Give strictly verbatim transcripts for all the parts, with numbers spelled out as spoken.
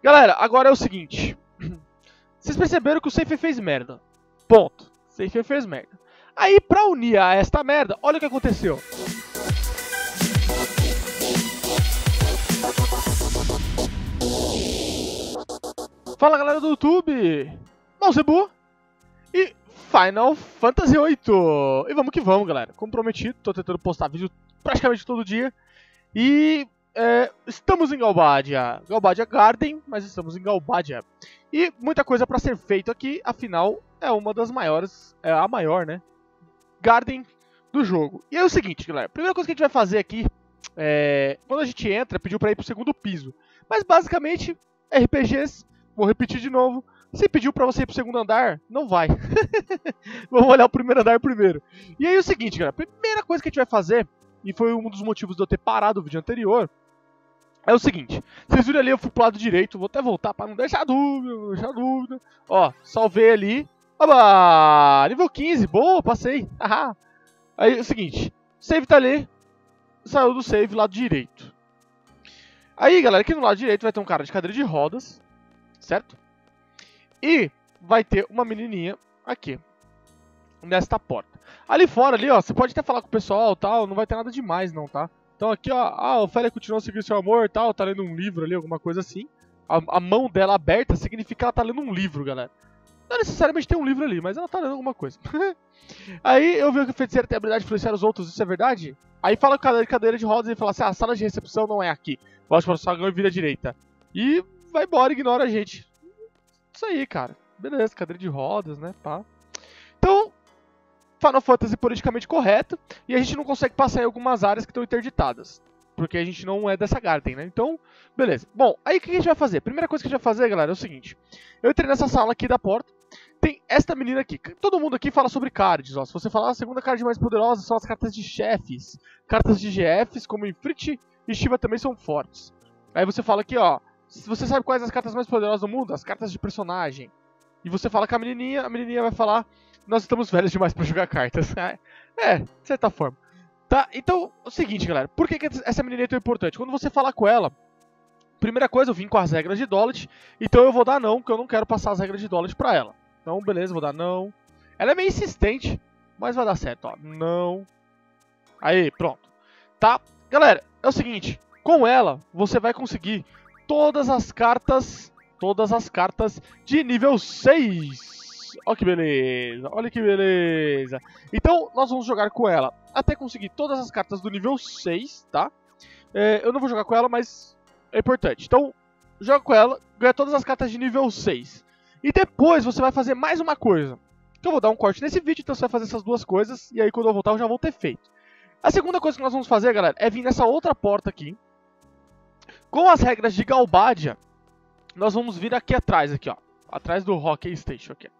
Galera, agora é o seguinte. Vocês perceberam que o Seifer fez merda. Ponto. Seifer fez merda. Aí, pra unir a esta merda, olha o que aconteceu. Fala, galera do YouTube. Mousebu e Final Fantasy oito. E vamos que vamos, galera. Como prometido, tô tentando postar vídeo praticamente todo dia. E é, estamos em Galbadia. Galbadia Garden, mas estamos em Galbadia. E muita coisa pra ser feito aqui, afinal é uma das maiores, é a maior, né, Garden do jogo. E é o seguinte, galera, a primeira coisa que a gente vai fazer aqui, é, quando a gente entra, pediu pra ir pro segundo piso. Mas basicamente, R P Gs, vou repetir de novo, se pediu pra você ir pro segundo andar, não vai. Vamos olhar o primeiro andar primeiro. E aí é o seguinte, galera, a primeira coisa que a gente vai fazer, e foi um dos motivos de eu ter parado o vídeo anterior, é o seguinte, vocês viram ali, eu fui pro lado direito, vou até voltar pra não deixar dúvida, não deixar dúvida. Ó, salvei ali. Oba! Nível quinze, boa, passei. Ahá. Aí é o seguinte, save tá ali, saiu do save lado direito. Aí, galera, aqui no lado direito vai ter um cara de cadeira de rodas, certo? E vai ter uma menininha aqui, nesta porta. Ali fora, ali, ó, você pode até falar com o pessoal, tal, não vai ter nada demais não, tá? Então aqui, ó, ah, a Ofélia continua a seguir seu amor e tal, tá lendo um livro ali, alguma coisa assim. A, a mão dela aberta significa que ela tá lendo um livro, galera. Não necessariamente tem um livro ali, mas ela tá lendo alguma coisa. Aí eu vi que o feiticeiro tem a habilidade de influenciar os outros, isso é verdade? Aí fala com a cadeira de rodas e fala assim, ah, a sala de recepção não é aqui. Volte para o salão e vira à direita. E vai embora, ignora a gente. Isso aí, cara. Beleza, cadeira de rodas, né, pá. Então, Final Fantasy politicamente correto, e a gente não consegue passar em algumas áreas que estão interditadas, porque a gente não é dessa Garden, né? Então, beleza. Bom, aí o que a gente vai fazer? A primeira coisa que a gente vai fazer, galera, é o seguinte. Eu entrei nessa sala aqui da porta, tem esta menina aqui. Todo mundo aqui fala sobre cards, ó. Se você falar a segunda card mais poderosa, são as cartas de chefes. Cartas de G Fs, como Ifrit e Shiva também são fortes. Aí você fala aqui, ó, se você sabe quais as cartas mais poderosas do mundo? As cartas de personagem. E você fala com a menininha, a menininha vai falar... Nós estamos velhos demais pra jogar cartas. É, de certa forma. Tá, então, é o seguinte, galera. Por que, que essa menina é tão importante? Quando você falar com ela, primeira coisa, eu vim com as regras de Dollet, então eu vou dar não, porque eu não quero passar as regras de Dollet pra ela. Então, beleza, vou dar não. Ela é meio insistente, mas vai dar certo, ó. Não. Aí, pronto. Tá? Galera, é o seguinte. Com ela, você vai conseguir todas as cartas... Todas as cartas de nível seis. Olha que beleza, olha que beleza. Então, nós vamos jogar com ela até conseguir todas as cartas do nível seis, tá? É, eu não vou jogar com ela, mas é importante. Então, joga com ela, ganha todas as cartas de nível seis. E depois você vai fazer mais uma coisa. Que eu vou dar um corte nesse vídeo, então você vai fazer essas duas coisas. E aí, quando eu voltar, eu já vou ter feito. A segunda coisa que nós vamos fazer, galera, é vir nessa outra porta aqui. Com as regras de Galbadia, nós vamos vir aqui atrás, aqui, ó. Atrás do Hockey Station, aqui.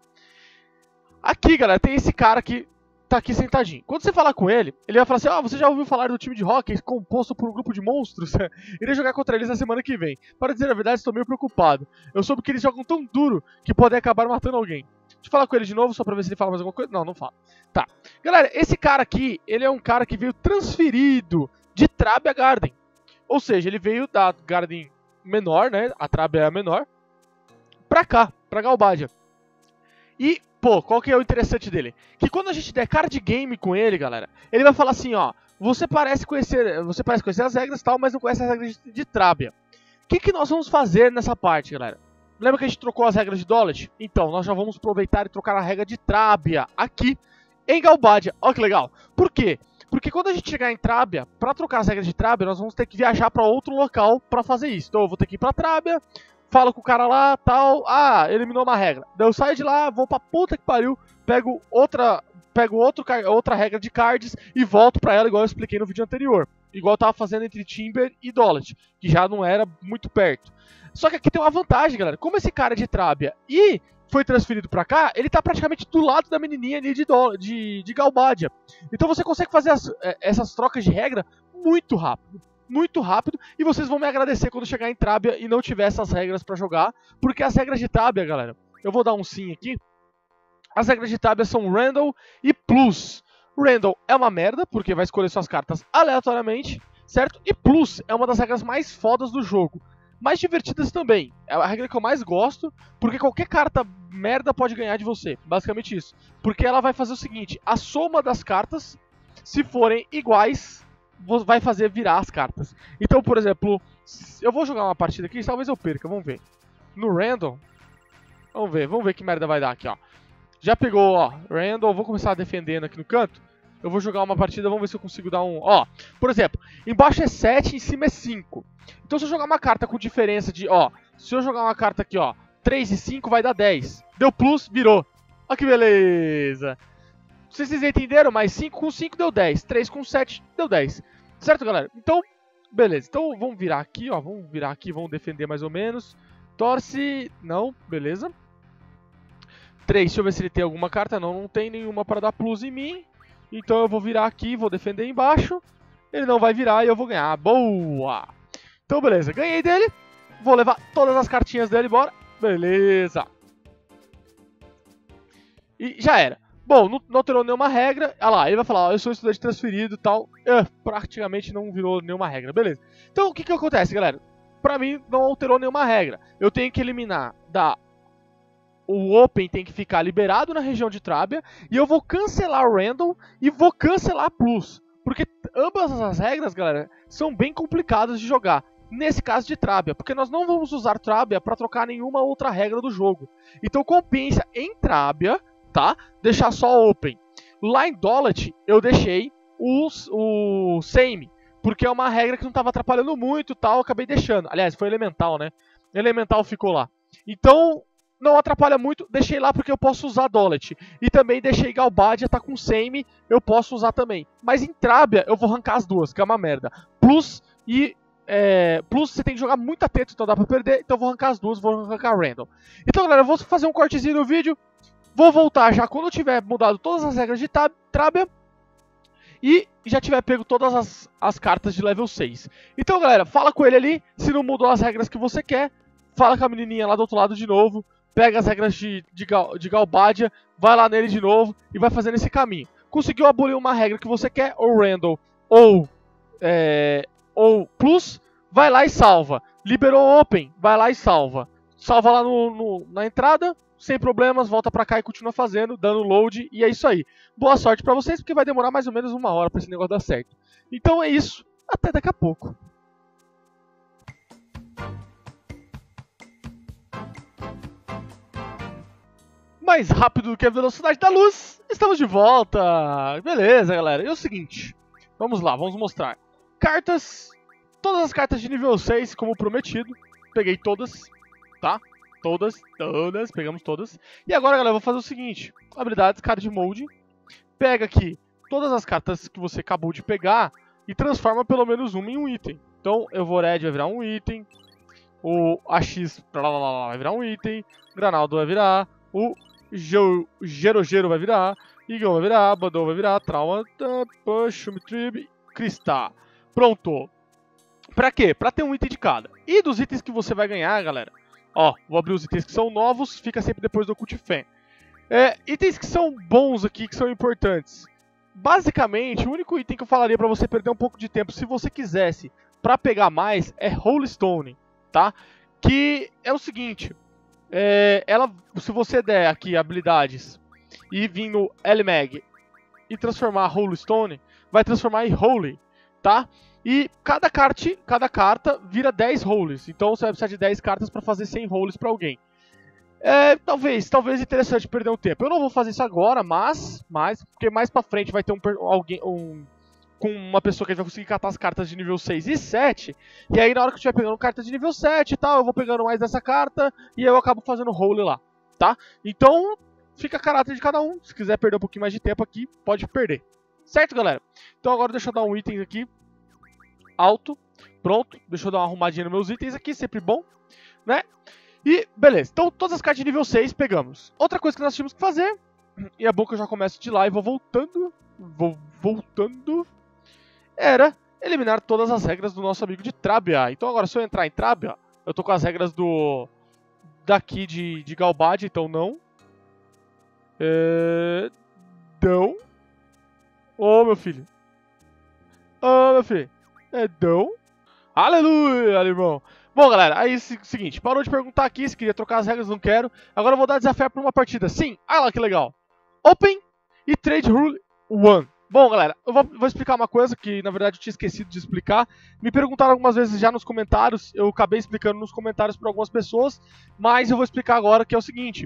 Aqui, galera, tem esse cara que tá aqui sentadinho. Quando você falar com ele, ele vai falar assim, ah, você já ouviu falar do time de hockey composto por um grupo de monstros? Irei jogar contra eles na semana que vem. Para dizer a verdade, estou meio preocupado. Eu soube que eles jogam tão duro que podem acabar matando alguém. Deixa eu falar com ele de novo, só pra ver se ele fala mais alguma coisa. Não, não fala. Tá. Galera, esse cara aqui, ele é um cara que veio transferido de Trabia Garden. Ou seja, ele veio da Garden menor, né? A Trabia é a menor. Pra cá, pra Galbadia. E, pô, qual que é o interessante dele? Que quando a gente der card game com ele, galera, ele vai falar assim, ó, você parece conhecer, você parece conhecer as regras e tal, mas não conhece as regras de, de Trabia. O que, que nós vamos fazer nessa parte, galera? Lembra que a gente trocou as regras de Dollet? Então, nós já vamos aproveitar e trocar a regra de Trabia aqui em Galbadia. Olha que legal. Por quê? Porque quando a gente chegar em Trabia, pra trocar as regras de Trabia, nós vamos ter que viajar pra outro local pra fazer isso. Então eu vou ter que ir pra Trabia, falo com o cara lá, tal, ah, eliminou uma regra. Daí eu saio de lá, vou pra puta que pariu, pego outra, pego outro, outra regra de cards e volto pra ela, igual eu expliquei no vídeo anterior. Igual eu tava fazendo entre Timber e Dollet, que já não era muito perto. Só que aqui tem uma vantagem, galera. Como esse cara é de Trabia e foi transferido pra cá, ele tá praticamente do lado da menininha ali de, de, de Galbadia. Então você consegue fazer as, essas trocas de regra muito rápido. Muito rápido. E vocês vão me agradecer quando chegar em Trabia e não tiver essas regras pra jogar. Porque as regras de Trabia, galera, eu vou dar um sim aqui. As regras de Trabia são Randall e Plus. Randall é uma merda, porque vai escolher suas cartas aleatoriamente, certo? E Plus é uma das regras mais fodas do jogo. mais divertidas também. É a regra que eu mais gosto, porque qualquer carta merda pode ganhar de você. Basicamente isso. Porque ela vai fazer o seguinte, a soma das cartas, se forem iguais, vai fazer virar as cartas. Então, por exemplo, eu vou jogar uma partida aqui, talvez eu perca, vamos ver. No random, vamos ver, vamos ver que merda vai dar aqui, ó. Já pegou, ó, random, vou começar defendendo aqui no canto. Eu vou jogar uma partida, vamos ver se eu consigo dar um... Ó, por exemplo, embaixo é sete, em cima é cinco. Então se eu jogar uma carta com diferença de, ó... Se eu jogar uma carta aqui, ó, três e cinco vai dar dez. Deu plus, virou. Ó que beleza. Não sei se vocês entenderam, mas cinco com cinco deu dez. três com sete deu dez. Certo, galera? Então, beleza. Então vamos virar aqui, ó. Vamos virar aqui, vamos defender mais ou menos. Torce... Não, beleza. três, deixa eu ver se ele tem alguma carta. Não, não tem nenhuma para dar plus em mim. Então eu vou virar aqui, vou defender embaixo. Ele não vai virar e eu vou ganhar. Boa! Então beleza, ganhei dele. Vou levar todas as cartinhas dele embora. Beleza. E já era. Bom, não, não alterou nenhuma regra. Olha lá, ele vai falar, ó, eu sou estudante transferido e tal. Uh, praticamente não virou nenhuma regra, beleza. Então o que que acontece, galera? Pra mim não alterou nenhuma regra. Eu tenho que eliminar da... O Open tem que ficar liberado na região de Trábia. E eu vou cancelar o Random e vou cancelar Plus. Porque ambas as regras, galera, são bem complicadas de jogar. Nesse caso de Trábia. Porque nós não vamos usar Trábia para trocar nenhuma outra regra do jogo. Então compensa em Trábia, tá? Deixar só Open. Lá em Dolet eu deixei os, o Same. Porque é uma regra que não estava atrapalhando muito e tal. Eu acabei deixando. Aliás, foi Elemental, né? Elemental ficou lá. Então... Não atrapalha muito, deixei lá porque eu posso usar Dolet. E também deixei Galbadia, tá com Same, eu posso usar também. Mas em Trábia eu vou arrancar as duas, que é uma merda. Plus e... É, plus você tem que jogar muito atento, então dá pra perder. Então eu vou arrancar as duas, vou arrancar random. Então galera, eu vou fazer um cortezinho no vídeo. Vou voltar já quando eu tiver mudado todas as regras de Trábia. E já tiver pego todas as, as cartas de level seis. Então galera, fala com ele ali, se não mudou as regras que você quer. Fala com a menininha lá do outro lado de novo. Pega as regras de, de, Gal, de Galbadia, vai lá nele de novo e vai fazendo esse caminho. Conseguiu abolir uma regra que você quer, ou Randall, ou, é, ou Plus, vai lá e salva. Liberou Open, vai lá e salva. Salva lá no, no, na entrada, sem problemas, volta pra cá e continua fazendo, dando load, e é isso aí. Boa sorte pra vocês, porque vai demorar mais ou menos uma hora pra esse negócio dar certo. Então é isso, até daqui a pouco. Mais rápido do que a velocidade da luz, estamos de volta! Beleza, galera. E é o seguinte, vamos lá, vamos mostrar. Cartas, todas as cartas de nível seis, como prometido. Peguei todas, tá? Todas, todas, pegamos todas. E agora, galera, eu vou fazer o seguinte. Habilidades, Card Mode. Pega aqui todas as cartas que você acabou de pegar e transforma pelo menos uma em um item. Então, Evored vai virar um item. O A X vai virar um item. Granaldo vai virar. O Gerogero vai virar, Igão vai virar, Badou vai virar, Trauma, Push, Trib, Cristal. Pronto. Pra quê? Pra ter um item de cada. E dos itens que você vai ganhar, galera, ó, vou abrir os itens que são novos, fica sempre depois do Occult Fan. É, itens que são bons aqui, que são importantes. Basicamente, o único item que eu falaria pra você perder um pouco de tempo, se você quisesse, pra pegar mais, é Holy Stone, tá? Que é o seguinte... É, ela, se você der aqui habilidades e vir no L-Mag e transformar Holy Stone, vai transformar em Holy, tá? E cada, carte, cada carta vira dez Holies, então você vai precisar de dez cartas para fazer cem Holies para alguém. É, talvez, talvez interessante perder um tempo. Eu não vou fazer isso agora, mas, mas porque mais pra frente vai ter um, alguém, um, com uma pessoa que a gente vai conseguir catar as cartas de nível seis e sete, e aí na hora que eu estiver pegando cartas de nível sete e tal, eu vou pegando mais dessa carta, e eu acabo fazendo role lá, tá? Então, fica a caráter de cada um, se quiser perder um pouquinho mais de tempo aqui, pode perder. Certo, galera? Então agora deixa eu dar um item aqui, alto, pronto, deixa eu dar uma arrumadinha nos meus itens aqui, sempre bom, né? E, beleza, então todas as cartas de nível seis pegamos. Outra coisa que nós tínhamos que fazer, e é bom que eu já começo de lá e vou voltando, vou voltando... era eliminar todas as regras do nosso amigo de Trábia. Então agora, se eu entrar em Trábia, eu tô com as regras do daqui de, de Galbadia, então não. É... Não. Ô, oh, meu filho. Ô, oh, meu filho. É não. Aleluia, irmão. Bom, galera, aí é o seguinte, parou de perguntar aqui se queria trocar as regras, não quero. Agora eu vou dar desafio para uma partida. Sim, olha lá que legal. Open e Trade Rule um. Bom, galera, eu vou, vou explicar uma coisa que, na verdade, eu tinha esquecido de explicar. Me perguntaram algumas vezes já nos comentários, eu acabei explicando nos comentários para algumas pessoas, mas eu vou explicar agora, que é o seguinte.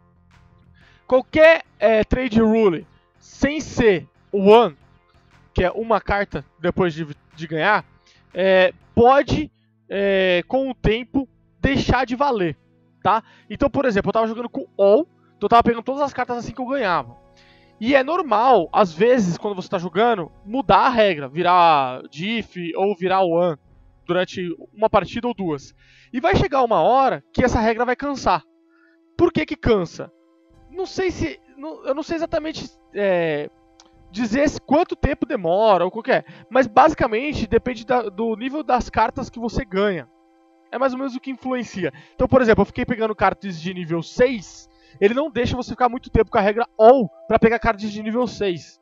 Qualquer é, Trade Rule sem ser One, que é uma carta depois de, de ganhar, é, pode, é, com o tempo, deixar de valer, tá? Então, por exemplo, eu tava jogando com All, então eu tava pegando todas as cartas assim que eu ganhava. E é normal, às vezes, quando você está jogando, mudar a regra, virar diff ou virar one durante uma partida ou duas. E vai chegar uma hora que essa regra vai cansar. Por que que cansa? Não sei se... Não, eu não sei exatamente é, dizer quanto tempo demora ou qualquer, mas basicamente depende da, do nível das cartas que você ganha. É mais ou menos o que influencia. Então, por exemplo, eu fiquei pegando cartas de nível seis... Ele não deixa você ficar muito tempo com a regra All pra pegar cartas de nível seis.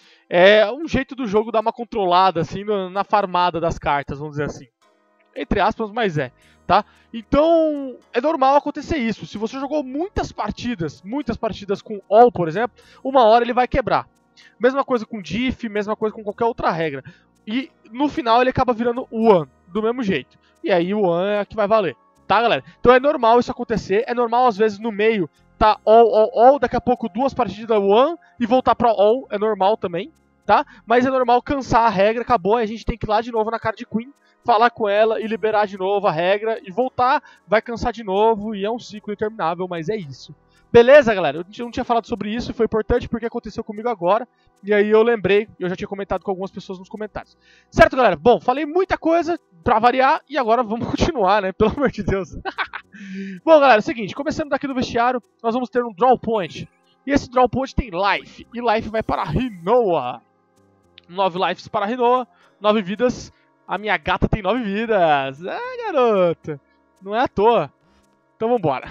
É um jeito do jogo dar uma controlada, assim, na farmada das cartas, vamos dizer assim. Entre aspas, mas é, tá? Então, é normal acontecer isso. Se você jogou muitas partidas, muitas partidas com All, por exemplo, uma hora ele vai quebrar. Mesma coisa com Diff, mesma coisa com qualquer outra regra. E, no final, ele acaba virando One, do mesmo jeito. E aí, o One é a que vai valer. Tá, galera? Então é normal isso acontecer. É normal, às vezes, no meio... Tá, all, all, all, daqui a pouco duas partidas one e voltar pra all, é normal também, tá? Mas é normal cansar a regra, acabou, a gente tem que ir lá de novo na Card Queen, falar com ela e liberar de novo a regra e voltar, vai cansar de novo e é um ciclo interminável, mas é isso. Beleza, galera? Eu não tinha falado sobre isso, foi importante porque aconteceu comigo agora, e aí eu lembrei, eu já tinha comentado com algumas pessoas nos comentários. Certo, galera? Bom, falei muita coisa pra variar e agora vamos continuar, né? Pelo amor de Deus. Bom, galera, é o seguinte, começando daqui do vestiário, nós vamos ter um Draw Point. E esse Draw Point tem Life, e Life vai para Rinoa. Nove Lives para Rinoa, nove vidas. A minha gata tem nove vidas. Ah, garoto, não é à toa. Então vambora.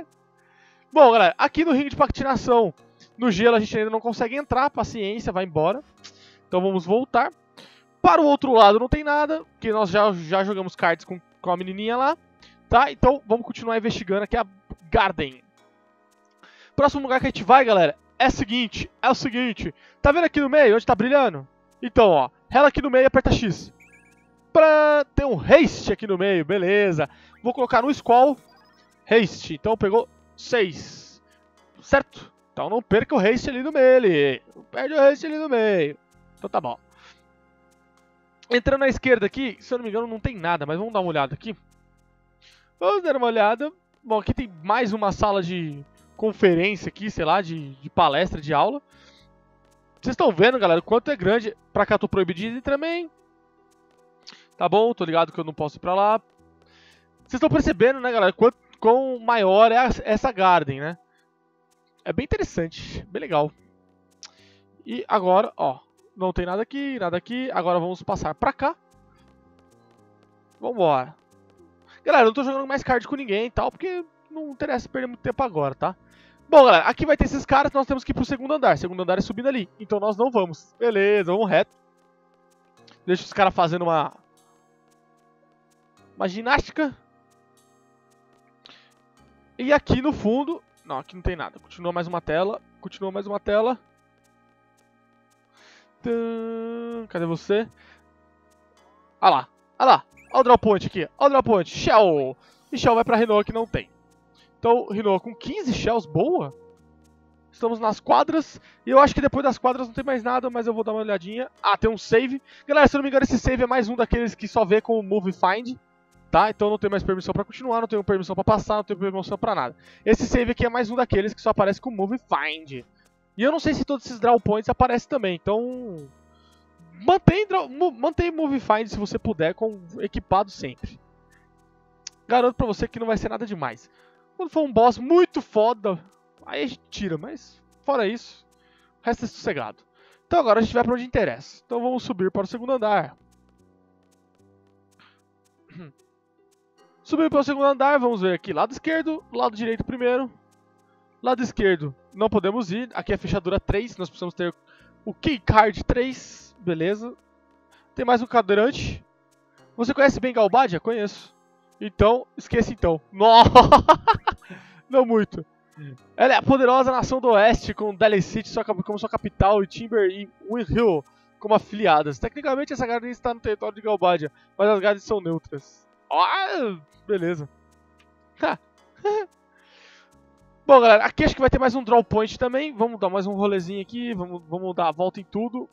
Bom, galera, aqui no ringue de patinação, no gelo a gente ainda não consegue entrar, paciência, vai embora. Então vamos voltar. Para o outro lado não tem nada, porque nós já, já jogamos cards com, com a menininha lá. Tá? Então vamos continuar investigando aqui a Garden. Próximo lugar que a gente vai, galera, é o seguinte, é o seguinte. Tá vendo aqui no meio, onde tá brilhando? Então, ó, rela aqui no meio e aperta X. Pra... Tem um haste aqui no meio, beleza. Vou colocar no Squall, haste. Então pegou seis. Certo? Então não perca o haste ali no meio. Não perde o haste ali no meio. Então tá bom. Entrando na esquerda aqui, se eu não me engano não tem nada, mas vamos dar uma olhada aqui. Vamos dar uma olhada. Bom, aqui tem mais uma sala de conferência aqui, sei lá, de, de palestra, de aula. Vocês estão vendo, galera, o quanto é grande. Pra cá tô proibido de ir também. Tá bom, tô ligado que eu não posso ir pra lá. Vocês estão percebendo, né, galera, quanto, quão maior é a, essa Garden, né? É bem interessante, bem legal. E agora, ó, não tem nada aqui, nada aqui. Agora vamos passar pra cá. Vambora. Galera, eu não tô jogando mais card com ninguém e tal, porque não interessa perder muito tempo agora, tá? Bom, galera, aqui vai ter esses caras, nós temos que ir pro segundo andar. Segundo andar é subindo ali, então nós não vamos. Beleza, vamos reto. Deixa os caras fazendo uma... Uma ginástica. E aqui no fundo... Não, aqui não tem nada. Continua mais uma tela. Continua mais uma tela. Tã... Cadê você? Ah lá, ah lá. Olha o Draw Point aqui, olha o Draw Point, Shell! E Shell vai pra Rinoa que não tem. Então, Rinoa com quinze Shells, boa. Estamos nas quadras, e eu acho que depois das quadras não tem mais nada, mas eu vou dar uma olhadinha. Ah, tem um save. Galera, se eu não me engano, esse save é mais um daqueles que só vê com o Move Find, tá? Então não tem mais permissão pra continuar, não tenho permissão pra passar, não tenho permissão pra nada. Esse save aqui é mais um daqueles que só aparece com o Move Find. E eu não sei se todos esses Draw Points aparecem também, então... Mantém, mantém Move Find se você puder, com equipado sempre. Garanto pra você que não vai ser nada demais. Quando for um boss muito foda, aí a gente tira, mas fora isso, o resto é sossegado. Então agora a gente vai pra onde interessa. Então vamos subir para o segundo andar. Subir para o segundo andar, vamos ver aqui, lado esquerdo, lado direito primeiro. Lado esquerdo, não podemos ir, aqui é a fechadura três, nós precisamos ter o Key Card três. Beleza. Tem mais um cadrante. Você conhece bem Galbadia? Conheço. Então, esqueça então. Nossa! Não muito. Ela é a poderosa nação do Oeste, com Daly City sua, como sua capital e Timber e Windhill como afiliadas. Tecnicamente, essa Garden está no território de Galbadia, mas as Gardens são neutras. Ah, beleza. Bom, galera, aqui acho que vai ter mais um Draw Point também. Vamos dar mais um rolezinho aqui, vamos, vamos dar a volta em tudo.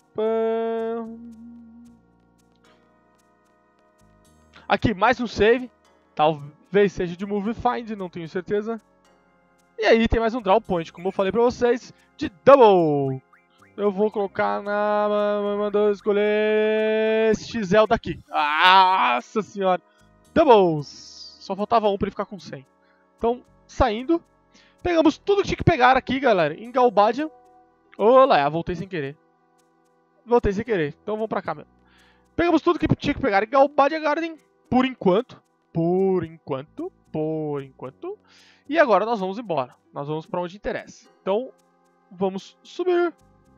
Aqui, mais um save. Talvez seja de Move Find, não tenho certeza. E aí tem mais um Draw Point, como eu falei pra vocês, de Double. Eu vou colocar na... Mandou escolher este Zelda daqui. Nossa senhora. Doubles. Só faltava um pra ele ficar com cem. Então, saindo. Pegamos tudo que tinha que pegar aqui, galera. Em Galbadia. Olá, voltei sem querer. Voltei sem querer. Então vamos pra cá mesmo. Pegamos tudo que tinha que pegar em Galbadia Garden. Por enquanto. Por enquanto. Por enquanto. E agora nós vamos embora. Nós vamos pra onde interessa. Então, vamos subir.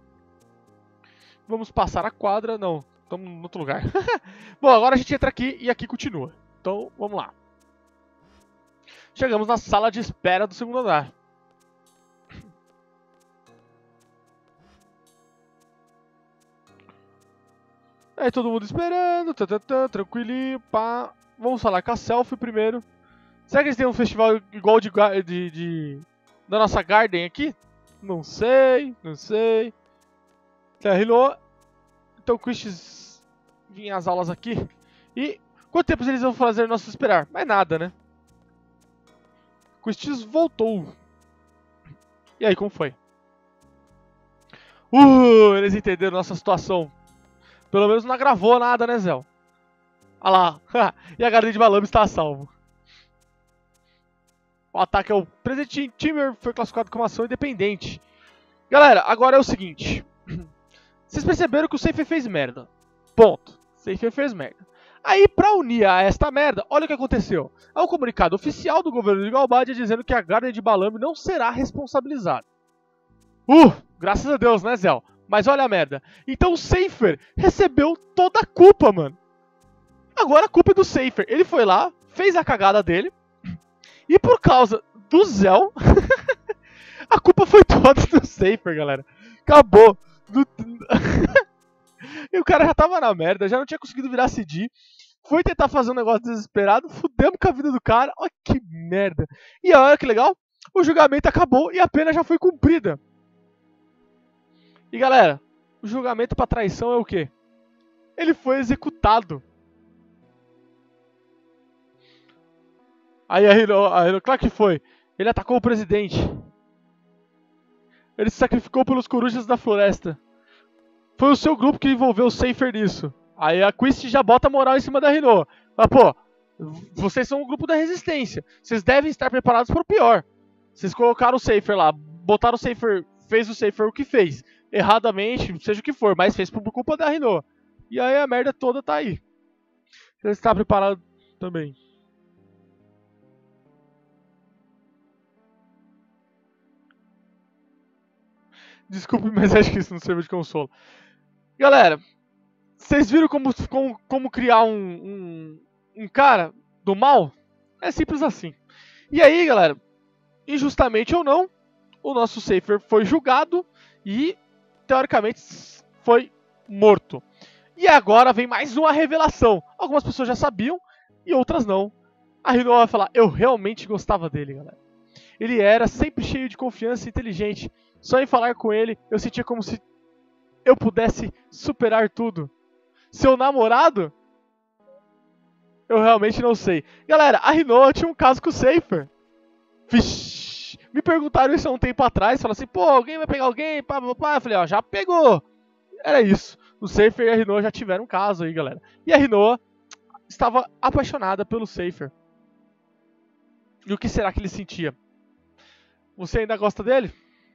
Vamos passar a quadra. Não, estamos em outro lugar. Bom, agora a gente entra aqui e aqui continua. Então, vamos lá. Chegamos na sala de espera do segundo andar. Aí todo mundo esperando, tá, tá, tá, tranquilinho, pá. Vamos falar com a Selfie primeiro. Será que eles têm um festival igual de, de, de da nossa Garden aqui? Não sei, não sei. Terminou. Então, Christ vinha às aulas aqui. E quanto tempo eles vão fazer nós esperar? Mais nada, né? Christ voltou. E aí, como foi? Uh, eles entenderam nossa situação. Pelo menos não agravou nada, né, Zé? Olha lá. E a Garden de Malame está a salvo. O ataque ao Presidente Timber foi classificado como ação independente. Galera, agora é o seguinte. Vocês perceberam que o Safer fez merda. Ponto. Safer fez merda. Aí, pra unir a esta merda, olha o que aconteceu. Há um comunicado oficial do governo de Galbadia dizendo que a Garden de Balame não será responsabilizada. Uh, graças a Deus, né, Zé? Mas olha a merda. Então o Safer recebeu toda a culpa, mano. Agora a culpa é do Safer. Ele foi lá, fez a cagada dele. E por causa do Zell, a culpa foi toda do Safer, galera. Acabou. Do... E o cara já tava na merda, já não tinha conseguido virar C D. Foi tentar fazer um negócio desesperado, fudemos com a vida do cara. Olha que merda. E olha que legal, o julgamento acabou e a pena já foi cumprida. E galera, o julgamento pra traição é o quê? Ele foi executado. Aí a Hiro, a Hiro, claro que foi. Ele atacou o presidente. Ele se sacrificou pelos corujas da floresta. Foi o seu grupo que envolveu o Safer nisso. Aí a Quist já bota a moral em cima da Hiro. Mas pô, vocês são um grupo da resistência. Vocês devem estar preparados para o pior. Vocês colocaram o Safer lá, botaram o Safer, fez o Safer o que fez. Erradamente, seja o que for, mas fez por culpa da Hiro. E aí a merda toda tá aí. Você está preparado também. Desculpe, mas acho que isso não serve de consolo. Galera, vocês viram como, como, como criar um, um, um cara do mal? É simples assim. E aí, galera, injustamente ou não, o nosso Safer foi julgado e, teoricamente, foi morto. E agora vem mais uma revelação. Algumas pessoas já sabiam e outras não. A Hiro vai falar, eu realmente gostava dele, galera. Ele era sempre cheio de confiança e inteligente. Só em falar com ele, eu sentia como se eu pudesse superar tudo. Seu namorado? Eu realmente não sei. Galera, a Hiro tinha um caso com o Safer. Vixe, me perguntaram isso há um tempo atrás. Falaram assim, pô, alguém vai pegar alguém? Pá, pá, pá. Eu falei, ó, já pegou. Era isso. O Safer e a Hiro já tiveram um caso aí, galera. E a Hiro estava apaixonada pelo Safer. E o que será que ele sentia? Você ainda gosta dele?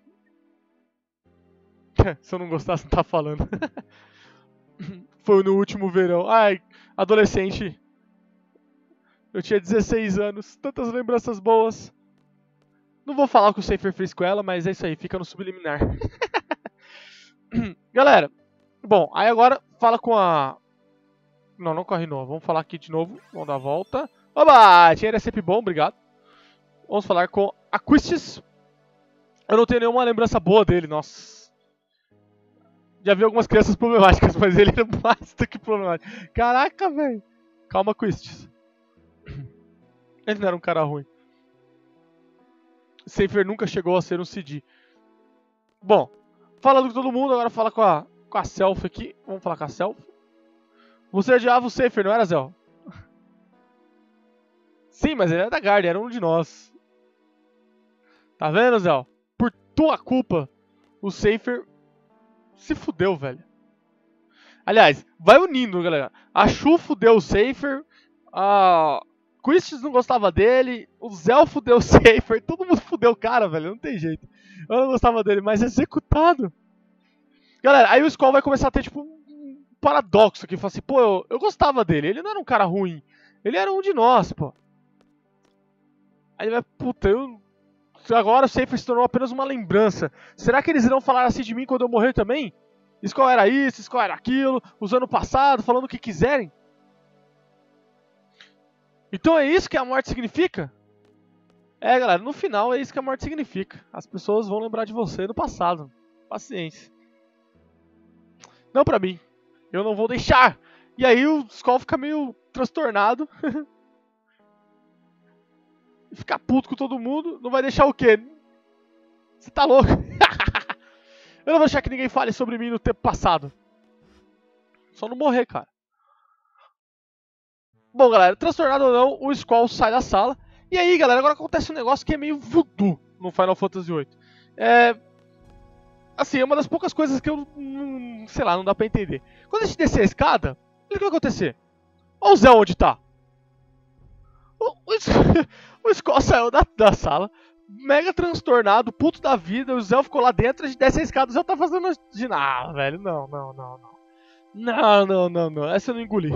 Se eu não gostasse, não tá falando. Foi no último verão. Ai, adolescente. Eu tinha dezesseis anos. Tantas lembranças boas. Não vou falar o que o Safer fez com ela, mas é isso aí. Fica no subliminar. Galera. Bom, aí agora fala com a... Não, não com a Hiro. Vamos falar aqui de novo. Vamos dar a volta. Oba! Tinha era sempre bom, obrigado. Vamos falar com Aquistes. Eu não tenho nenhuma lembrança boa dele, nossa. Já vi algumas crianças problemáticas, mas ele era mais do que problemático. Caraca, velho. Calma, Aquistes. Ele não era um cara ruim. Safer nunca chegou a ser um C D. Bom, falando com todo mundo, agora fala com a, com a Self aqui. Vamos falar com a Self. Você odiava o Safer, não era, Zel? Sim, mas ele era da Guardian, era um de nós. Tá vendo, Zel? Por tua culpa, o Safer se fudeu, velho. Aliás, vai unindo, galera. A Shu fudeu o Safer, a Quistis não gostava dele, o Zel fudeu o Safer, todo mundo fudeu o cara, velho, não tem jeito. Eu não gostava dele, mas executado. Galera, aí o Skull vai começar a ter, tipo, um paradoxo aqui. Fala assim, pô, eu, eu gostava dele, ele não era um cara ruim, ele era um de nós, pô. Aí ele vai, puta, eu... agora o Safer se tornou apenas uma lembrança. Será que eles irão falar assim de mim quando eu morrer também? Skull era isso, Skull era aquilo, usando o passado, falando o que quiserem? Então é isso que a morte significa? É, galera, no final é isso que a morte significa. As pessoas vão lembrar de você no passado. Paciência. Não pra mim. Eu não vou deixar. E aí o Skull fica meio transtornado. Ficar puto com todo mundo. Não vai deixar o quê? Você tá louco? Eu não vou deixar que ninguém fale sobre mim no tempo passado. Só não morrer, cara. Bom, galera, transtornado ou não, o Skull sai da sala. E aí, galera, agora acontece um negócio que é meio voodoo no Final Fantasy oito. É... Assim, é uma das poucas coisas que eu... Hum, sei lá, não dá pra entender. Quando a gente descer a escada, o que vai acontecer? Olha o Zé onde tá. O, o, o Skull saiu da, da sala, mega transtornado, puto da vida. O Zé ficou lá dentro, a gente desce a escada, o Zé tá fazendo... De... Ah, velho, não, não, não, não. Não, não, não, não. Essa eu não engoli.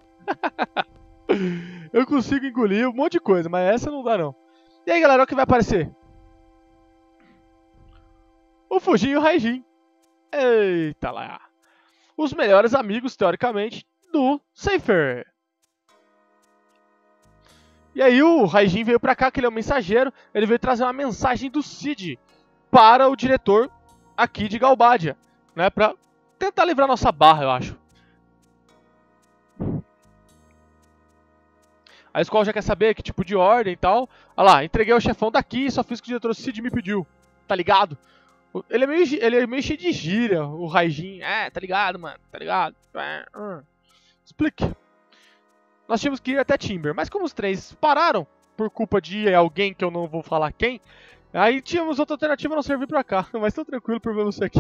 Eu consigo engolir um monte de coisa, mas essa não dá não. E aí, galera, olha o que vai aparecer. O Fujin e o Raijin. Eita lá. Os melhores amigos, teoricamente, do Safer. E aí o Raijin veio pra cá, que ele é um mensageiro. Ele veio trazer uma mensagem do Cid para o diretor aqui de Galbadia, né, pra tentar livrar nossa barra, eu acho. A escola já quer saber que tipo de ordem e tal. Olha lá, entreguei ao chefão daqui e só fiz o que o diretor Cid me pediu. Tá ligado? Ele é meio, ele é meio cheio de gíria, o Raijin. É, tá ligado, mano, tá ligado. Explique. Nós tínhamos que ir até Timber, mas como os trens pararam, por culpa de alguém que eu não vou falar quem, aí tínhamos outra alternativa não servir pra cá. Mas tô tranquilo por ver você aqui.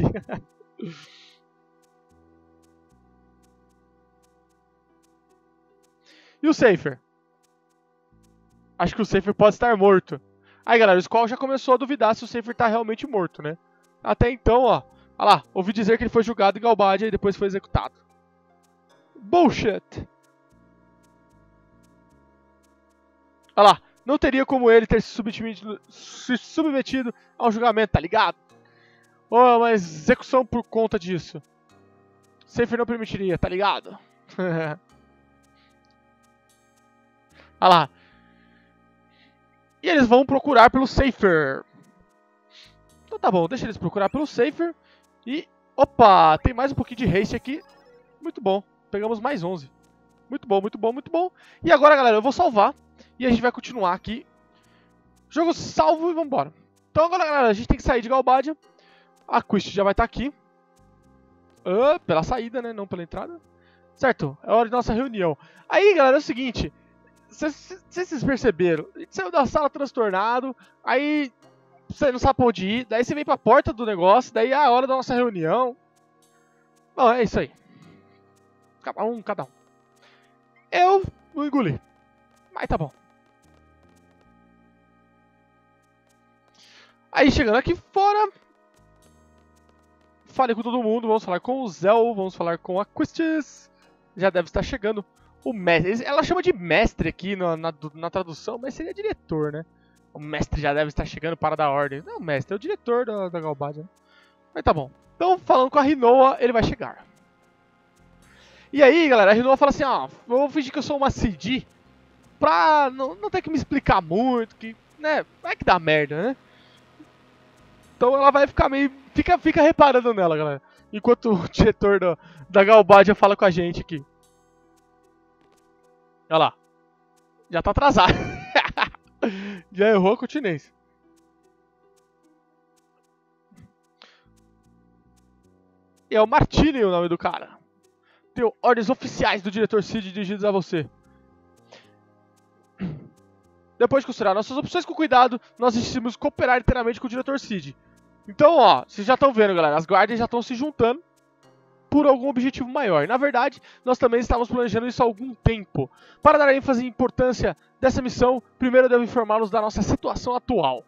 E o Safer? Acho que o Safer pode estar morto. Aí, galera, o Skull já começou a duvidar se o Safer tá realmente morto, né? Até então, ó. Olha lá, ouvi dizer que ele foi julgado em Galbadia e depois foi executado. Bullshit. Olha lá, não teria como ele ter se submetido, se submetido ao julgamento, tá ligado? Oh, mas execução por conta disso. Safer não permitiria, tá ligado? Olha lá. E eles vão procurar pelo Safer. Então tá bom, deixa eles procurar pelo Safer. E, opa, tem mais um pouquinho de haste aqui. Muito bom, pegamos mais onze. Muito bom, muito bom, muito bom. E agora, galera, eu vou salvar. E a gente vai continuar aqui. Jogo salvo e vambora. Então agora, galera, a gente tem que sair de Galbadia. A Quist já vai estar aqui. Uh, pela saída, né, não pela entrada. Certo, é hora de nossa reunião. Aí, galera, é o seguinte... Vocês perceberam? A gente saiu da sala transtornado, aí você não sabe pra onde ir, daí você vem pra porta do negócio, daí é a hora da nossa reunião. Bom, é isso aí. Cada um, cada um. Eu não engoli, mas tá bom. Aí chegando aqui fora, falei com todo mundo, vamos falar com o Zel, vamos falar com a Quistis. Já deve estar chegando. O mestre, ela chama de mestre aqui na, na, na tradução, mas seria diretor, né? O mestre já deve estar chegando para dar ordem. Não, o mestre é o diretor da, da Galbadia. Né? Mas tá bom. Então, falando com a Rinoa, ele vai chegar. E aí, galera, a Rinoa fala assim, ó, vou fingir que eu sou uma C D. pra não, não ter que me explicar muito, que, né, vai que dá merda, né? Então ela vai ficar meio... Fica, fica reparando nela, galera. Enquanto o diretor do, da Galbadia fala com a gente aqui. Olha lá. Já tá atrasado. Já errou a continência. E é o Martini o nome do cara. Tenho ordens oficiais do diretor Cid dirigidas a você. Depois de considerar nossas opções com cuidado, nós decidimos cooperar inteiramente com o diretor Cid. Então, ó, vocês já estão vendo, galera. As guardas já estão se juntando por algum objetivo maior. Na verdade, nós também estávamos planejando isso há algum tempo. Para dar ênfase e importância dessa missão, primeiro eu devo informá-los da nossa situação atual.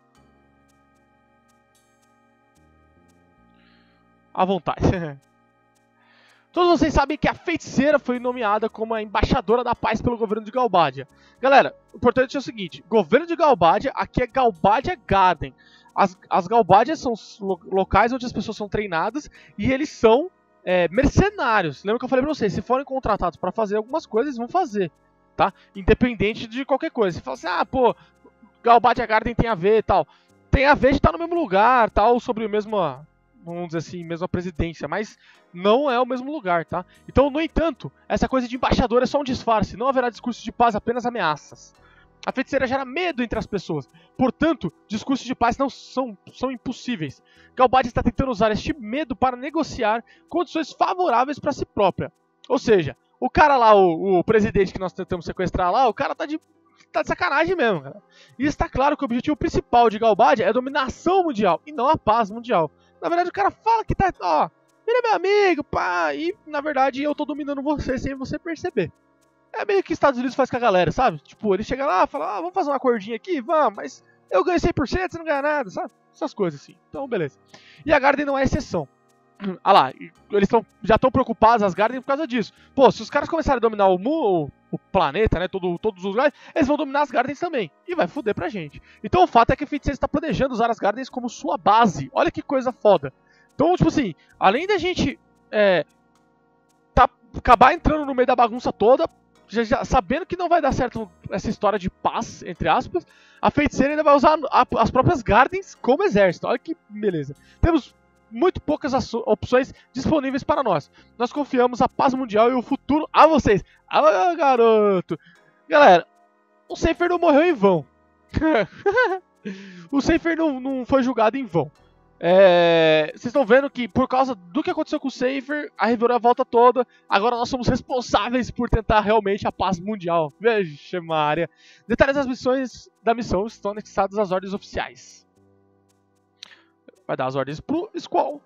À vontade. Todos vocês sabem que a feiticeira foi nomeada como a embaixadora da paz pelo governo de Galbadia. Galera, o importante é o seguinte, governo de Galbadia, aqui é Galbadia Garden. As, as Galbadias são lo, locais onde as pessoas são treinadas e eles são é, mercenários. Lembra que eu falei pra vocês, se forem contratados para fazer algumas coisas, eles vão fazer, tá? Independente de qualquer coisa. Você fala assim, ah, pô, Galbadia Garden tem a ver e tal. Tem a ver de estar no mesmo lugar, tal, sobre o mesmo... vamos dizer assim, mesma presidência, mas não é o mesmo lugar, tá? Então, no entanto, essa coisa de embaixador é só um disfarce, não haverá discurso de paz, apenas ameaças. A feiticeira gera medo entre as pessoas, portanto, discursos de paz não são, são impossíveis. Galbadia está tentando usar este medo para negociar condições favoráveis para si própria. Ou seja, o cara lá, o, o presidente que nós tentamos sequestrar lá, o cara tá de... tá de sacanagem mesmo, cara. E está claro que o objetivo principal de Galbadia é a dominação mundial, e não a paz mundial. Na verdade, o cara fala que tá, ó, ele é meu amigo, pá, e na verdade eu tô dominando você sem você perceber. É meio que Estados Unidos faz com a galera, sabe? Tipo, ele chega lá e fala, ah, vamos fazer um acordinho aqui, vamos, mas eu ganho cem por cento, você não ganha nada, sabe? Essas coisas assim. Então, beleza. E a Garden não é exceção. Ah lá, eles tão, já estão preocupados, as Garden, por causa disso. Pô, se os caras começarem a dominar o mundo, o planeta, né, todo, todos os lugares, eles vão dominar as Gardens também. E vai foder pra gente. Então o fato é que a feiticeira está planejando usar as Gardens como sua base. Olha que coisa foda. Então, tipo assim, além da gente é, tá, acabar entrando no meio da bagunça toda, já, já, sabendo que não vai dar certo essa história de paz, entre aspas, a feiticeira ainda vai usar a, as próprias Gardens como exército. Olha que beleza. Temos muito poucas opções disponíveis para nós. Nós confiamos a paz mundial e o futuro a vocês. Ah, garoto! Galera, o Seifer não morreu em vão. O Seifer não, não foi julgado em vão. É, vocês estão vendo que por causa do que aconteceu com o Seifer, a reviravolta toda, agora nós somos responsáveis por tentar realmente a paz mundial. Veja, Maria. Detalhes das missões da missão estão anexados às ordens oficiais. Vai dar as ordens pro Squall.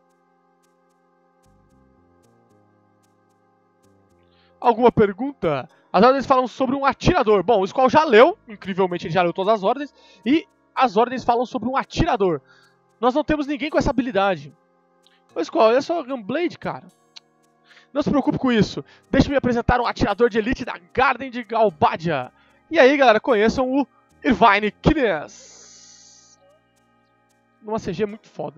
Alguma pergunta? As ordens falam sobre um atirador. Bom, o Squall já leu, incrivelmente ele já leu todas as ordens, e as ordens falam sobre um atirador. Nós não temos ninguém com essa habilidade. Ô Squall, olha só a Gunblade, cara. Não se preocupe com isso. Deixe-me apresentar um atirador de elite da Garden de Galbadia. E aí, galera, conheçam o Irvine Kines. Numa C G muito foda.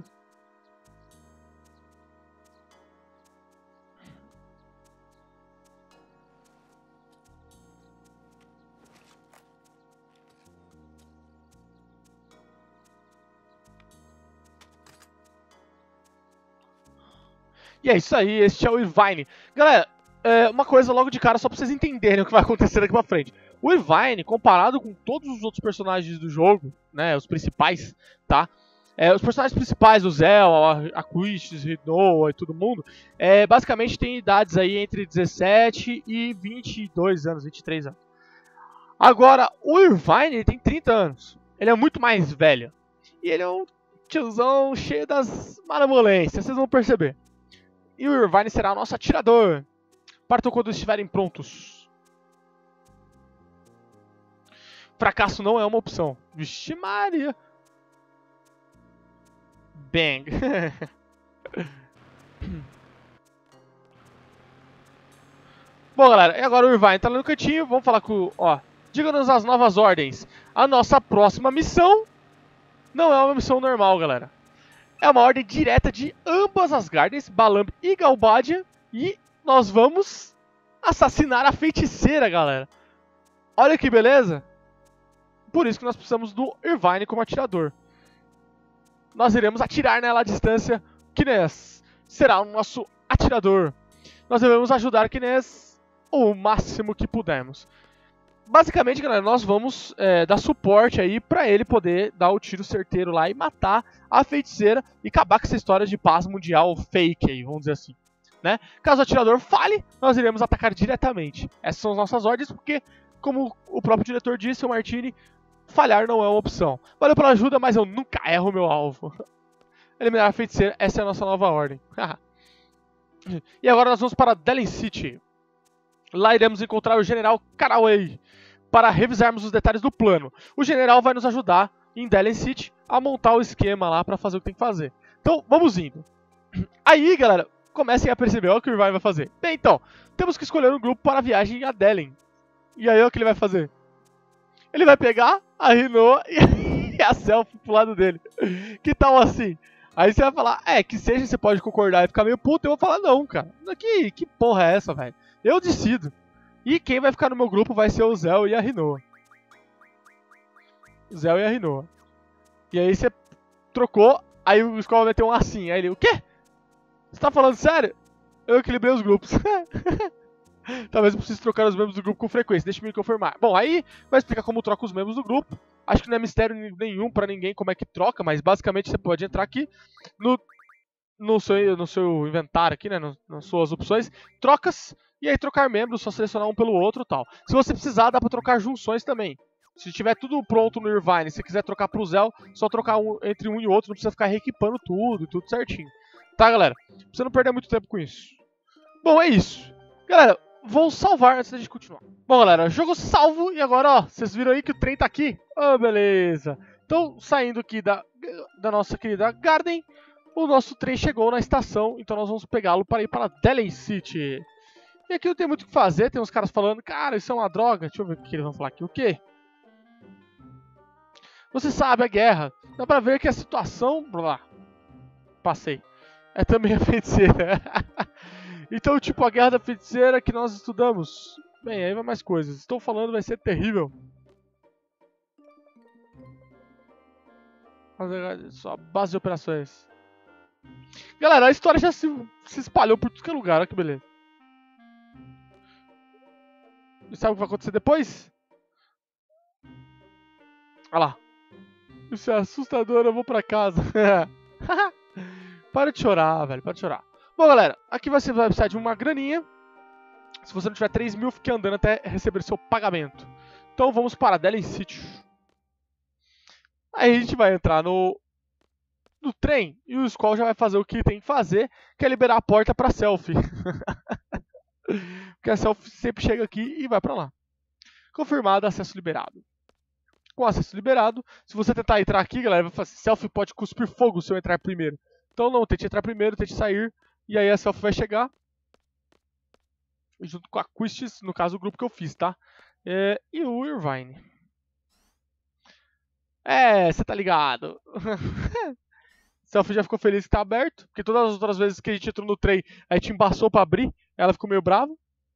E é isso aí, este é o Irvine. Galera, é uma coisa logo de cara, só pra vocês entenderem o que vai acontecer daqui pra frente. O Irvine, comparado com todos os outros personagens do jogo, né, os principais, tá? É, os personagens principais, o Zell, a Quist, Rinoa e todo mundo, é, basicamente tem idades aí entre dezessete e vinte e dois anos, vinte e três anos. Agora, o Irvine ele tem trinta anos. Ele é muito mais velho. E ele é um tiozão cheio das malemolências, vocês vão perceber. E o Irvine será o nosso atirador. Partam quando estiverem prontos. Fracasso não é uma opção. Vixe Maria. Bang. Bom, galera, e agora o Irvine tá lá no cantinho. Vamos falar com... Ó, diga-nos as novas ordens. A nossa próxima missão não é uma missão normal, galera. É uma ordem direta de ambas as Gardens, Balamb e Galbadia. E nós vamos assassinar a feiticeira, galera. Olha que beleza. Por isso que nós precisamos do Irvine como atirador. Nós iremos atirar nela à distância. Kines será o nosso atirador. Nós devemos ajudar Kines o máximo que pudermos. Basicamente, galera, nós vamos é, dar suporte aí pra ele poder dar o tiro certeiro lá e matar a feiticeira e acabar com essa história de paz mundial fake aí, vamos dizer assim. Né? Caso o atirador falhe, nós iremos atacar diretamente. Essas são as nossas ordens, porque, como o próprio diretor disse, o Martini, falhar não é uma opção. Valeu pela ajuda, mas eu nunca erro o meu alvo. Eliminar a feiticeira, essa é a nossa nova ordem. E agora nós vamos para Delen City. Lá iremos encontrar o General Caraway para revisarmos os detalhes do plano. O General vai nos ajudar em Delen City a montar o esquema lá para fazer o que tem que fazer. Então, vamos indo. Aí, galera, comecem a perceber o que o Irvine vai fazer. Bem, então, temos que escolher um grupo para a viagem a Delen. E aí, o que ele vai fazer? Ele vai pegar a Rinoa e a Selfie pro lado dele. Que tal assim? Aí você vai falar, é, que seja, você pode concordar e ficar meio puto. Eu vou falar, não, cara. Que, que porra é essa, velho? Eu decido. E quem vai ficar no meu grupo vai ser o Zéu e a Rinoa. O Zéu e a Rinoa. E aí você trocou, aí o Skull vai meter um assim. Aí ele, o quê? Você tá falando sério? Eu equilibrei os grupos. Talvez eu precise trocar os membros do grupo com frequência. Deixa eu me confirmar. Bom, aí vai explicar como troca os membros do grupo. Acho que não é mistério nenhum pra ninguém como é que troca, mas basicamente você pode entrar aqui no, no, seu, no seu inventário aqui, né, no, nas suas opções, trocas, e aí trocar membros, só selecionar um pelo outro e tal. Se você precisar, dá pra trocar junções também. Se tiver tudo pronto no Irvine, se quiser trocar pro Zell, só trocar um, entre um e outro, não precisa ficar reequipando tudo, tudo certinho. Tá, galera? Pra você não perder muito tempo com isso. Bom, é isso. Galera, vou salvar antes da gente continuar. Bom, galera, jogo salvo e agora, ó, vocês viram aí que o trem tá aqui? Oh, beleza. Então, saindo aqui da, da nossa querida Garden, o nosso trem chegou na estação, então nós vamos pegá-lo para ir para Delen City. E aqui não tem muito o que fazer, tem uns caras falando, cara, isso é uma droga. Deixa eu ver o que eles vão falar aqui. O quê? Você sabe, a guerra. Dá pra ver que a situação... Blá, passei. É também a feiticeira. Então, tipo, a guerra da feiticeira que nós estudamos. Bem, aí vai mais coisas. Estou falando, vai ser terrível. Só base de operações. Galera, a história já se, se espalhou por tudo que é lugar. Olha que beleza. E sabe o que vai acontecer depois? Olha lá. Isso é assustador, eu vou pra casa. Para de chorar, velho. Para de chorar. Bom, galera, aqui você vai precisar de uma graninha. Se você não tiver três mil, fique andando até receber seu pagamento. Então vamos para Delen City. Aí a gente vai entrar no, no trem e o Skull já vai fazer o que tem que fazer, que é liberar a porta para Selfie. Porque a Selfie sempre chega aqui e vai para lá. Confirmado, acesso liberado. Com acesso liberado, se você tentar entrar aqui, galera, vai fazer, Selfie pode cuspir fogo se eu entrar primeiro. Então não, tente entrar primeiro, tente sair, e aí a Selfie vai chegar. Junto com a Quistis, no caso o grupo que eu fiz, tá? É, e o Irvine. É, você tá ligado. Selfie já ficou feliz que tá aberto, porque todas as outras vezes que a gente entrou no trem, a gente embaçou pra abrir, ela ficou meio brava.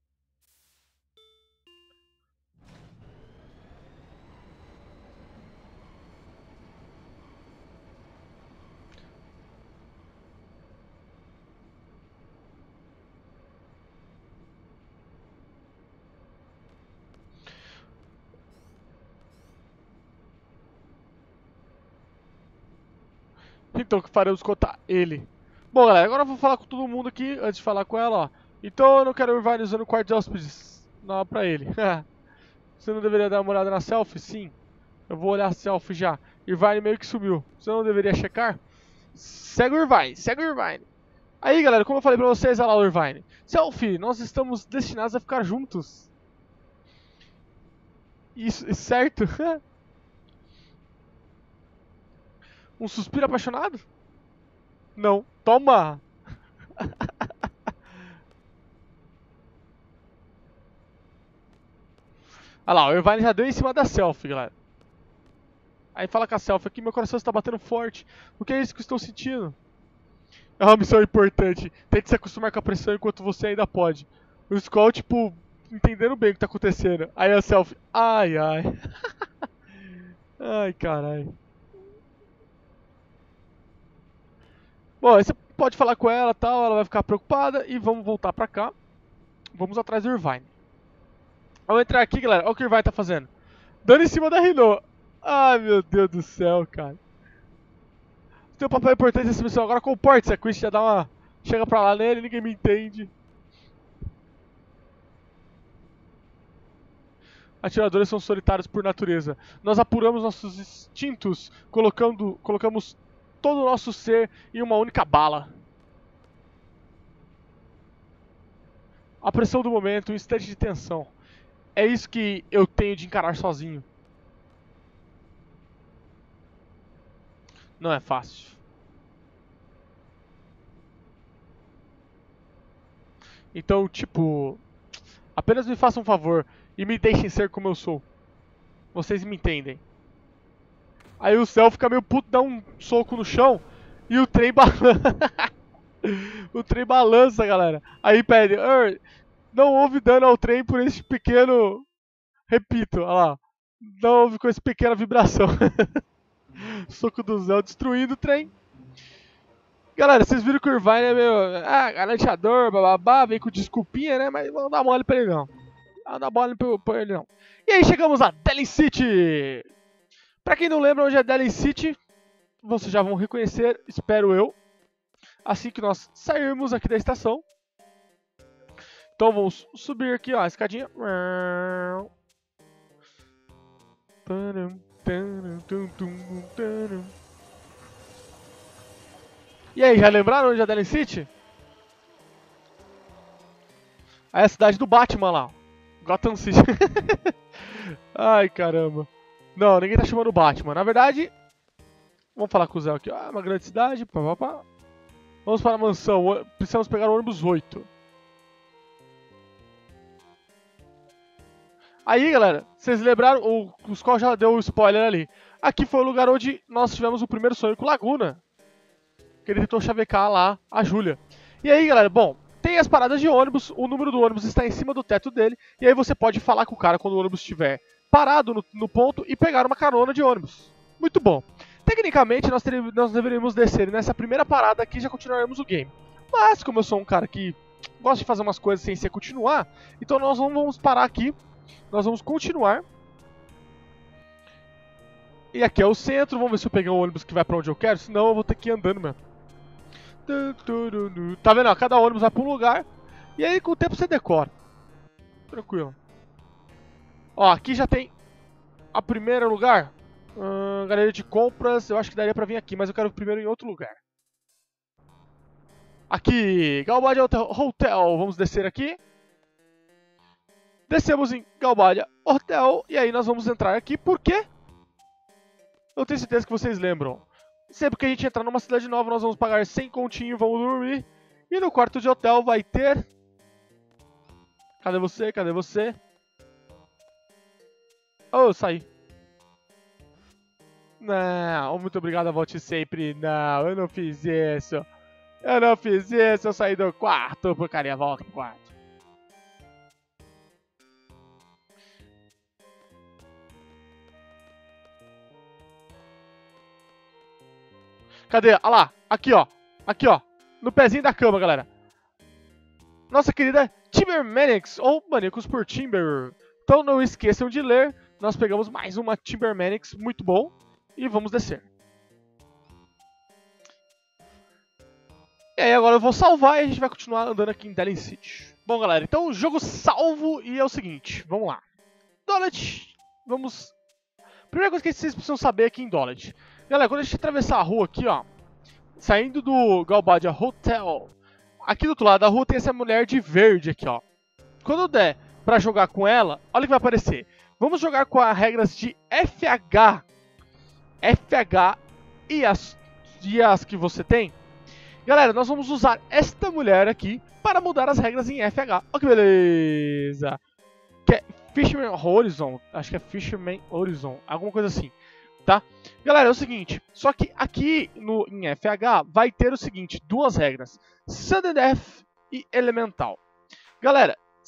Então que faremos contar ele. Bom, galera, agora eu vou falar com todo mundo aqui, antes de falar com ela, ó. Então eu não quero o Irvine usando o quarto de hóspedes. Não, pra ele. Você não deveria dar uma olhada na Selfie? Sim. Eu vou olhar a Selfie já. Irvine meio que sumiu. Você não deveria checar? Segue o Irvine, segue o Irvine. Aí, galera, como eu falei pra vocês, olha lá o Irvine. Selfie, nós estamos destinados a ficar juntos. Isso, certo? Um suspiro apaixonado? Não. Toma! Olha lá, o Irvine já deu em cima da Selfie, galera. Aí fala com a Selfie aqui, meu coração está batendo forte. O que é isso que eu estou sentindo? É uma missão importante. Tente se acostumar com a pressão enquanto você ainda pode. O Skull, tipo, entendendo bem o que tá acontecendo. Aí a Selfie, ai, ai. Ai, caralho. Bom, aí você pode falar com ela e tal, ela vai ficar preocupada e vamos voltar pra cá. Vamos atrás do Irvine. Vamos entrar aqui, galera. Olha o que o Irvine tá fazendo. Dando em cima da Rino. Ai, meu Deus do céu, cara. Tem um papel importante nessa missão. Agora comporte-se. A Chris já dá uma... Chega pra lá nele, ninguém me entende. Atiradores são solitários por natureza. Nós apuramos nossos instintos, colocando, colocamos todo o nosso ser em uma única bala. A pressão do momento, um instante de tensão. É isso que eu tenho de encarar sozinho. Não é fácil. Então, tipo... Apenas me façam um favor e me deixem ser como eu sou. Vocês me entendem. Aí o Cell fica meio puto, dá um soco no chão e o trem balança. O trem balança, galera. Aí pede, não houve dano ao trem por esse pequeno... Repito, olha lá. Não houve com essa pequena vibração. Soco do Zell destruindo o trem. Galera, vocês viram que o Irvine é meio... Ah, galanteador, bababá, vem com desculpinha, né? Mas não dá mole pra ele não. Não dá mole pra ele não. E aí chegamos a Delhi City. Pra quem não lembra onde é Delhi City, vocês já vão reconhecer, espero eu, assim que nós sairmos aqui da estação. Então vamos subir aqui, ó, a escadinha. E aí, já lembraram onde é Delhi City? Aí é a cidade do Batman lá, Gotham City. Ai, caramba. Não, ninguém tá chamando o Batman. Na verdade, vamos falar com o Zé aqui. Ah, uma grande cidade. Pá, pá, pá. Vamos para a mansão. Precisamos pegar o ônibus oito. Aí, galera, vocês lembraram? O, o Skull já deu o spoiler ali. Aqui foi o lugar onde nós tivemos o primeiro sonho com o Laguna. Que ele tentou chavecar lá a Júlia. E aí, galera, bom, tem as paradas de ônibus. O número do ônibus está em cima do teto dele. E aí você pode falar com o cara quando o ônibus estiver parado no, no ponto e pegar uma carona de ônibus. Muito bom. Tecnicamente, nós, teremos, nós deveríamos descer nessa primeira parada aqui e já continuaremos o game. Mas, como eu sou um cara que gosta de fazer umas coisas sem ser continuar, então nós não vamos parar aqui. Nós vamos continuar. E aqui é o centro. Vamos ver se eu peguei um ônibus que vai pra onde eu quero. Senão eu vou ter que ir andando mesmo. Tá vendo? Ó, cada ônibus vai pra um lugar. E aí com o tempo você decora. Tranquilo. Ó, aqui já tem a primeiro lugar. Hum, galeria de compras. Eu acho que daria pra vir aqui, mas eu quero primeiro em outro lugar. Aqui, Galbadia Hotel. Vamos descer aqui. Descemos em Galbadia Hotel. E aí nós vamos entrar aqui. Por quê? Eu tenho certeza que vocês lembram. Sempre que a gente entrar numa cidade nova, nós vamos pagar cem continho e vamos dormir. E no quarto de hotel vai ter... Cadê você? Cadê você? Oh, eu saí. Não, muito obrigado, volte sempre. Não, eu não fiz isso. Eu não fiz isso, eu saí do quarto. Porcaria, volta pro quarto. Cadê? Olha lá, aqui ó, aqui ó, no pezinho da cama, galera. Nossa querida Timber Maniacs, ou Maníacos por Timber. Então não esqueçam de ler, nós pegamos mais uma Timber Maniacs, muito bom. E vamos descer. E aí agora eu vou salvar e a gente vai continuar andando aqui em Delhi City. Bom galera, então o jogo salvo e é o seguinte, vamos lá. Dodge, vamos... Primeira coisa que vocês precisam saber aqui em Dodge. Galera, quando a gente atravessar a rua aqui, ó, saindo do Galbadia Hotel, aqui do outro lado da rua tem essa mulher de verde aqui, ó. Quando der pra jogar com ela, olha o que vai aparecer. Vamos jogar com as regras de F H. F H e as, e as que você tem. Galera, nós vamos usar esta mulher aqui para mudar as regras em F H. Olha que beleza. Que é Fisherman Horizon, acho que é Fisherman Horizon, alguma coisa assim. Tá? Galera, é o seguinte, só que aqui no, em F H vai ter o seguinte, duas regras, Sudden Death e Elemental. Galera,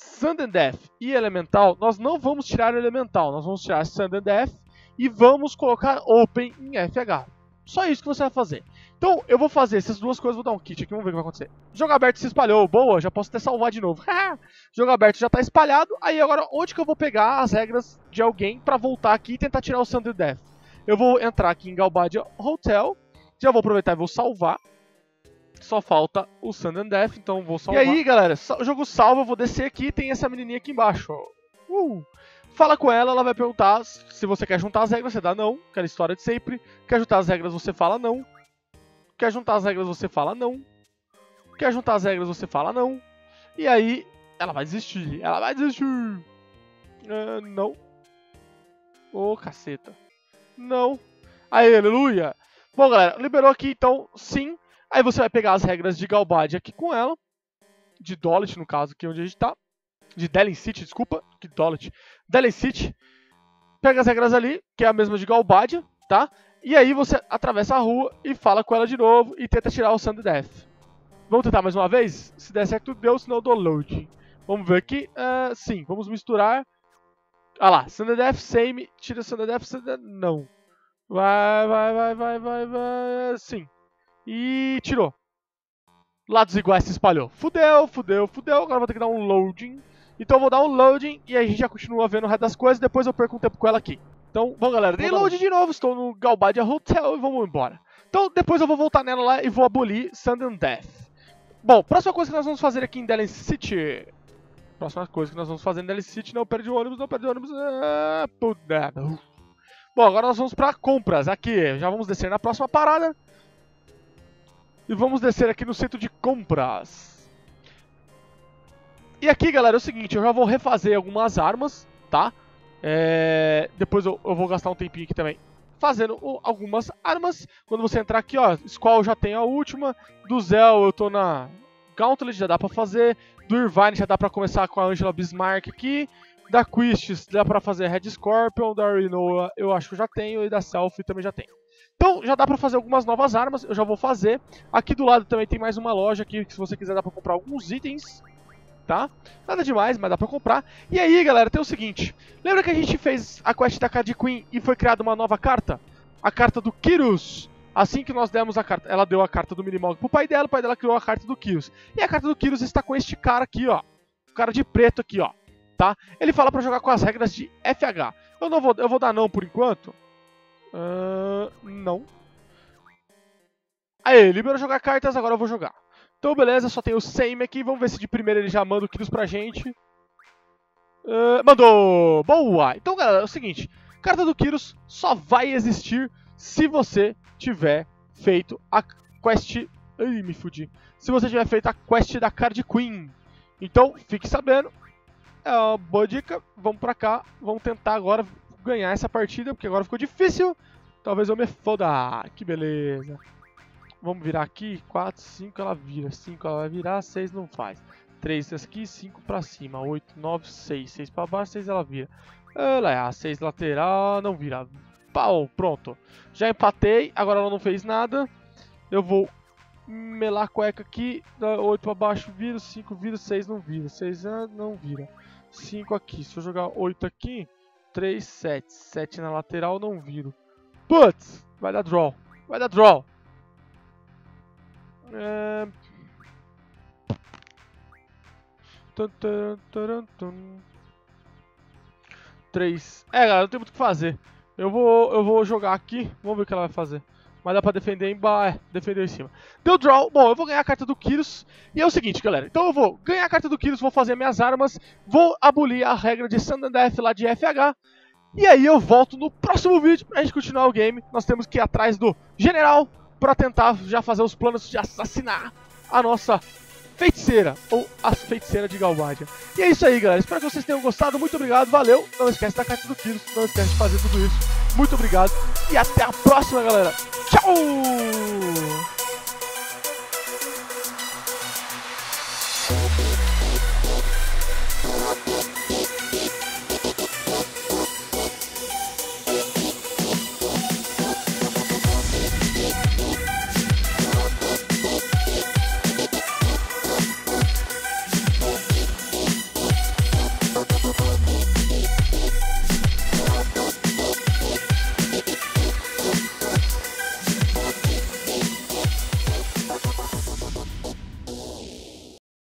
Sudden Death e Elemental, nós não vamos tirar Elemental, nós vamos tirar Sudden Death e vamos colocar Open em F H. Só isso que você vai fazer. Então, eu vou fazer essas duas coisas, vou dar um kit aqui, vamos ver o que vai acontecer. Jogo aberto se espalhou, boa, já posso até salvar de novo. Jogo aberto já está espalhado, aí agora onde que eu vou pegar as regras de alguém para voltar aqui e tentar tirar o Sudden Death? Eu vou entrar aqui em Galbadia Hotel, já vou aproveitar e vou salvar. Só falta o Sudden Death, então vou salvar. E aí, galera, o jogo salva, eu vou descer aqui, tem essa menininha aqui embaixo, ó. Uh. Fala com ela, ela vai perguntar se você quer juntar as regras, você dá não, aquela história de sempre. Quer juntar as regras, você fala não. Quer juntar as regras, você fala não. Quer juntar as regras, você fala não. E aí, ela vai desistir, ela vai desistir. Uh, não. Ô, oh, caceta. Não. Aí, aleluia. Bom, galera, liberou aqui, então, sim. Aí você vai pegar as regras de Galbadia aqui com ela. De Dolet, no caso, aqui onde a gente tá. De Delen City, desculpa. Que Dolet. Delen City. Pega as regras ali, que é a mesma de Galbadia, tá? E aí você atravessa a rua e fala com ela de novo e tenta tirar o Sudden Death. Vamos tentar mais uma vez? Se der certo, deu, senão eu dou load. Vamos ver aqui. Uh, sim, vamos misturar. Ah lá, Sudden Death, same. Tira o Sudden Death, Sudden... Não. Vai, vai, vai, vai, vai, vai. Sim. E tirou. Lados iguais se espalhou. Fudeu, fudeu, fudeu. Agora vou ter que dar um loading. Então eu vou dar um loading e aí a gente já continua vendo o resto das coisas. Depois eu perco um tempo com ela aqui. Então, bom galera, dei load de novo. Estou no Galbadia Hotel e vamos embora. Então depois eu vou voltar nela lá e vou abolir Sudden Death. Bom, próxima coisa que nós vamos fazer aqui em Delen City. Próxima coisa que nós vamos fazer em Delen City. Não perde o ônibus, não perde o ônibus. Ah, puta. Bom, agora nós vamos para compras. Aqui, já vamos descer na próxima parada. E vamos descer aqui no centro de compras. E aqui, galera, é o seguinte, eu já vou refazer algumas armas, tá? É... Depois eu, eu vou gastar um tempinho aqui também fazendo algumas armas. Quando você entrar aqui, ó, Squall eu já tenho a última. Do Zell eu tô na Gauntlet, já dá pra fazer. Do Irvine já dá pra começar com a Angela Bismarck aqui. Da Quistis dá pra fazer Red Scorpion. Da Rinoa eu acho que eu já tenho. E da Selfie também já tenho. Então já dá pra fazer algumas novas armas, eu já vou fazer. Aqui do lado também tem mais uma loja aqui, que se você quiser dá pra comprar alguns itens, tá? Nada demais, mas dá pra comprar. E aí, galera, tem o seguinte. Lembra que a gente fez a quest da Card Queen e foi criada uma nova carta? A carta do Kyrus. Assim que nós demos a carta, ela deu a carta do Minimog pro pai dela, o pai dela criou a carta do Kyrus. E a carta do Kyrus está com este cara aqui, ó. O cara de preto aqui, ó. Tá? Ele fala pra jogar com as regras de F H. Eu não vou, eu vou dar não por enquanto. Uh, não. Aí, liberou jogar cartas, agora eu vou jogar. Então, beleza, só tem o Same aqui. Vamos ver se de primeira ele já manda o Kyrus pra gente. Uh, mandou! Boa! Então, galera, é o seguinte. Carta do Kyrus só vai existir se você tiver feito a quest... Ai, me fudi. Se você tiver feito a quest da Card Queen. Então, fique sabendo. É uma boa dica. Vamos pra cá. Vamos tentar agora ganhar essa partida, porque agora ficou difícil. Talvez eu me foda. Que beleza. Vamos virar aqui. quatro, cinco ela vira. cinco ela vai virar. seis não faz. três aqui. cinco pra cima. oito, nove, seis. seis pra baixo. seis ela vira. Olha, seis lateral. Não vira. Pau, pronto. Já empatei. Agora ela não fez nada. Eu vou melar a cueca aqui. oito pra baixo vira. cinco vira. seis não vira. seis não vira. cinco aqui. Se eu jogar oito aqui. três, sete. sete na lateral, não viro. Putz! Vai dar draw. Vai dar draw. É... três. É, galera, não tem muito o que fazer. Eu vou, eu vou jogar aqui. Vamos ver o que ela vai fazer. Mas dá pra defender embaixo. É, defendeu em cima. Deu draw. Bom, eu vou ganhar a carta do Kyrus. E é o seguinte, galera. Então eu vou ganhar a carta do Kyrus, vou fazer minhas armas. Vou abolir a regra de Sudden Death lá de F H. E aí eu volto no próximo vídeo pra gente continuar o game. Nós temos que ir atrás do general pra tentar já fazer os planos de assassinar a nossa feiticeira. Ou a feiticeira de Galbadia. E é isso aí, galera. Espero que vocês tenham gostado. Muito obrigado. Valeu. Não esquece da carta do Kyrus. Não esquece de fazer tudo isso. Muito obrigado. E até a próxima, galera. Tchau!